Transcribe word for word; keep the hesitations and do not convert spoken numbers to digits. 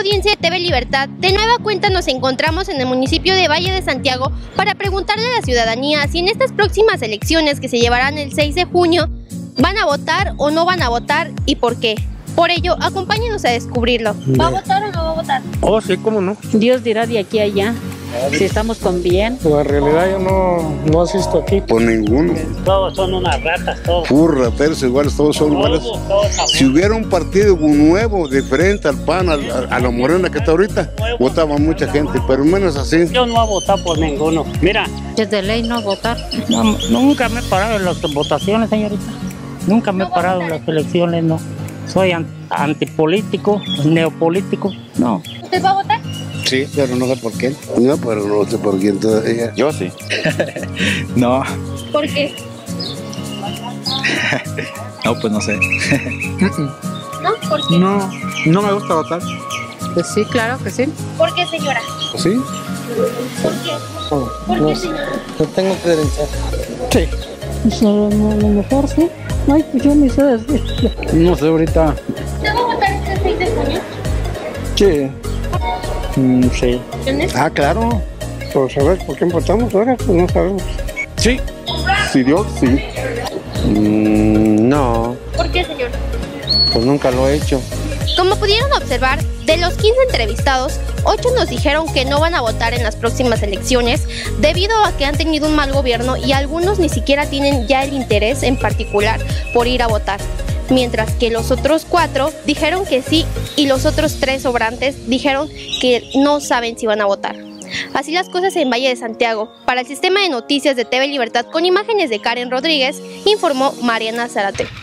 audiencia de T V Libertad, de nueva cuenta nos encontramos en el municipio de Valle de Santiago para preguntarle a la ciudadanía si en estas próximas elecciones que se llevarán el seis de junio van a votar o no van a votar y por qué. Por ello, acompáñenos a descubrirlo. ¿Va a votar o no va a votar? Oh, sí, cómo no. Dios dirá de aquí a allá, si estamos con bien. Pues en realidad yo no, no asisto aquí. Por ninguno. Todos son unas ratas, todos. Puros rateros iguales, todos son iguales. Todos, todos, si hubiera un partido nuevo, diferente al P A N, a, a, a la morena que está ahorita, votaba mucha gente, pero menos así. Yo no voy a votar por ninguno. Mira. Es de ley no votar. No, nunca me he parado en las votaciones, señorita. Nunca me he parado en las elecciones, no. Soy antipolítico, neopolítico, no. ¿Usted va a votar? Sí, pero no sé por qué. No, pero no sé por quién todavía. Yo sí. No. ¿Por qué? No, pues no sé. ¿No? ¿Por qué? No, no me gusta votar. Pues sí, claro que sí. ¿Por qué, señora? ¿Sí? ¿Por qué? Oh, ¿Por no qué, sé. señora? No tengo credencial. Sí. Pues a lo mejor sí. Ay, pues yo ni sé decir. No sé ahorita. ¿Usted va a votar este seis de junio? Sí. Mm, sí. ¿Tienes? Ah, claro. Pues a ver, ¿por qué votamos ahora? Pues no sabemos. Sí. Sí, Dios, sí. Mm, no, ¿Por qué, señor? pues nunca lo he hecho. Como pudieron observar, de los quince entrevistados, ocho nos dijeron que no van a votar en las próximas elecciones debido a que han tenido un mal gobierno y algunos ni siquiera tienen ya el interés en particular por ir a votar. Mientras que los otros cuatro dijeron que sí y los otros tres sobrantes dijeron que no saben si van a votar. Así las cosas en Valle de Santiago. Para el sistema de noticias de T V Libertad con imágenes de Karen Rodríguez, informó Mariana Zárate.